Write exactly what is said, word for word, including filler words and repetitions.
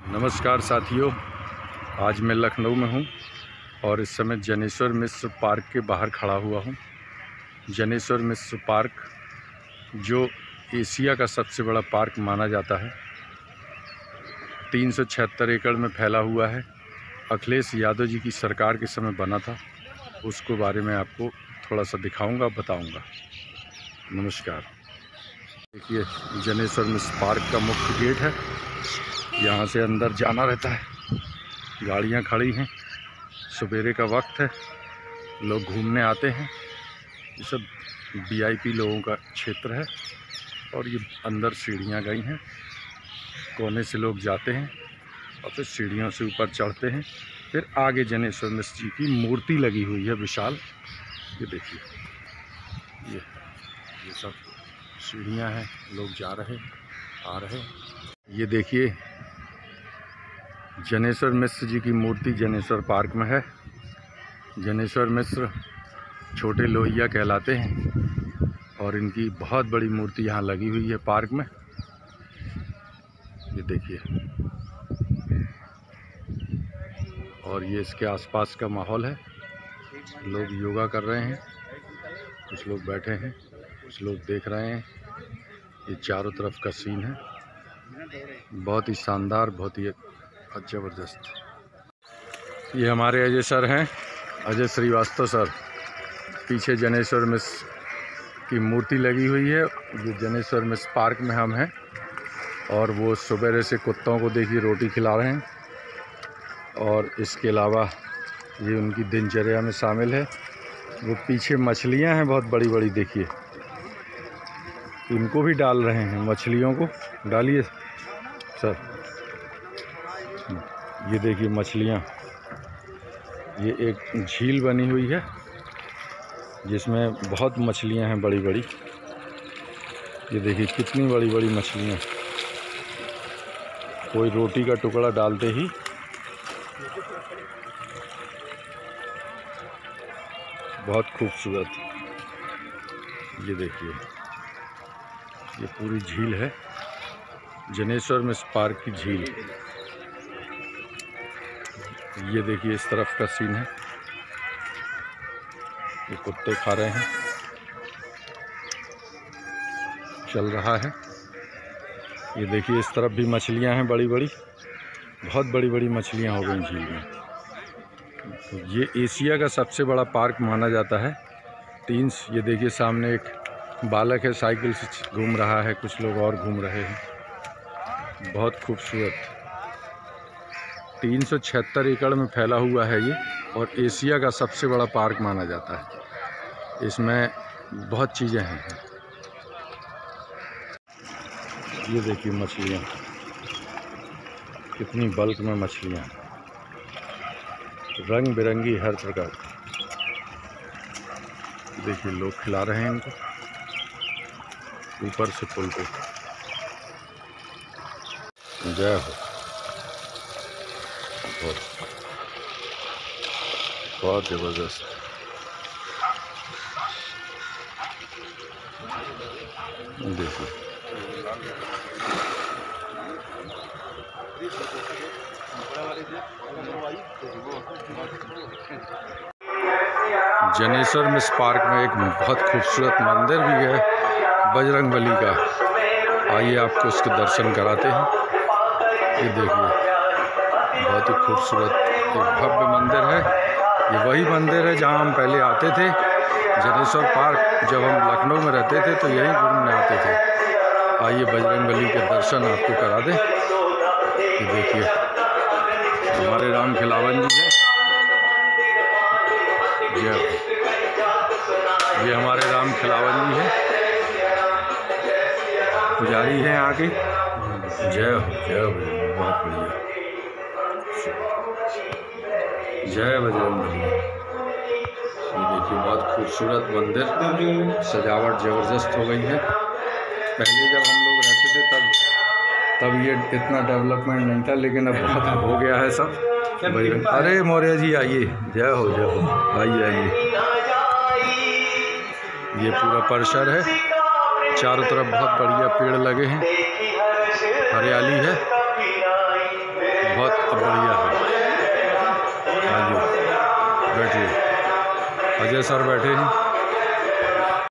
नमस्कार साथियों, आज मैं लखनऊ में हूं और इस समय जनेश्वर मिश्र पार्क के बाहर खड़ा हुआ हूं। जनेश्वर मिश्र पार्क जो एशिया का सबसे बड़ा पार्क माना जाता है, तीन सौ छिहत्तर एकड़ में फैला हुआ है। अखिलेश यादव जी की सरकार के समय बना था। उसको बारे में आपको थोड़ा सा दिखाऊंगा, बताऊंगा। नमस्कार। देखिए, जनेश्वर मिश्र पार्क का मुख्य गेट है। यहाँ से अंदर जाना रहता है। गाड़ियाँ खड़ी हैं, सवेरे का वक्त है, लोग घूमने आते हैं। ये सब वीआईपी लोगों का क्षेत्र है और ये अंदर सीढ़ियाँ गई हैं, कोने से लोग जाते हैं और फिर सीढ़ियों से ऊपर चढ़ते हैं। फिर आगे जनेश्वर मिश्र जी की मूर्ति लगी हुई है विशाल। ये देखिए, ये ये सब सीढ़ियाँ हैं, लोग जा रहे आ रहे। ये देखिए, जनेश्वर मिश्र जी की मूर्ति जनेश्वर पार्क में है। जनेश्वर मिश्र छोटे लोहिया कहलाते हैं और इनकी बहुत बड़ी मूर्ति यहाँ लगी हुई है पार्क में। ये देखिए, और ये इसके आसपास का माहौल है। लोग योगा कर रहे हैं, कुछ लोग बैठे हैं, कुछ लोग देख रहे हैं। ये चारों तरफ का सीन है, बहुत ही शानदार, बहुत ही ज़बरदस्त। ये हमारे अजय सर हैं, अजय श्रीवास्तव सर। पीछे जनेश्वर मिश्र की मूर्ति लगी हुई है। ये जनेश्वर मिश्र पार्क में हम हैं और वो सुबह से कुत्तों को देखिए रोटी खिला रहे हैं। और इसके अलावा ये उनकी दिनचर्या में शामिल है। वो पीछे मछलियां हैं बहुत बड़ी बड़ी, देखिए, इनको भी डाल रहे हैं। मछलियों को डालिए सर। ये देखिए मछलियाँ, ये एक झील बनी हुई है जिसमें बहुत मछलियाँ हैं बड़ी बड़ी। ये देखिए कितनी बड़ी बड़ी मछलियाँ। कोई रोटी का टुकड़ा डालते ही बहुत खूबसूरत। ये देखिए, ये पूरी झील है, जनेश्वर मिश्र पार्क की झील। ये देखिए इस तरफ का सीन है, ये कुत्ते खा रहे हैं, चल रहा है। ये देखिए इस तरफ भी मछलियां हैं बड़ी बड़ी, बहुत बड़ी बड़ी मछलियां हो गई झील में। तो ये एशिया का सबसे बड़ा पार्क माना जाता है। तीन ये देखिए सामने एक बालक है, साइकिल से घूम रहा है, कुछ लोग और घूम रहे हैं। बहुत खूबसूरत। तीन सौ छिहत्तर एकड़ में फैला हुआ है ये और एशिया का सबसे बड़ा पार्क माना जाता है। इसमें बहुत चीज़ें हैं। ये देखिए मछलियाँ, कितनी बल्क में मछलियाँ, रंग बिरंगी हर प्रकार की। देखिए लोग खिला रहे हैं इनको ऊपर से पुल पे। जय हो। बहुत बहुत ज़बरदस्त। देखिए जनेश्वर मिश्र पार्क में एक बहुत खूबसूरत मंदिर भी है बजरंगबली का। आइए आपको उसके दर्शन कराते हैं। ये देखिए बहुत ही खूबसूरत एक भव्य मंदिर है। ये वही मंदिर है जहां हम पहले आते थे। जनेश्वर पार्क जब हम लखनऊ में रहते थे तो यहीं घूमने आते थे। आइए बजरंगबली के दर्शन आपको करा दें। ये देखिए हमारे राम खिलावन जी हैं। जय। ये हमारे राम खिलावन जी हैं, पुजारी हैं आके। जय हो, जय हो, बहुत बढ़िया। जय बजरंगबली। ये देखिए बहुत खूबसूरत मंदिर, सजावट ज़बरदस्त हो गई है। पहले जब हम लोग रहते थे तब तब ये इतना डेवलपमेंट नहीं था, लेकिन अब बहुत हो गया है सब। अरे मौर्य जी आइए, जय हो, जय हो, आइए आइए। ये पूरा परिसर है, चारों तरफ बहुत बढ़िया पेड़ लगे हैं, हरियाली है। बैठिए, अजय सर बैठे हैं।